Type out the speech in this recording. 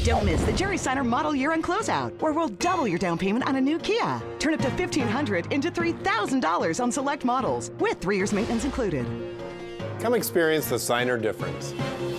Don't miss the Jerry Seiner Model Year-End Closeout, where we'll double your down payment on a new Kia. Turn up to $1,500 into $3,000 on select models, with 3 years maintenance included. Come experience the Seiner difference.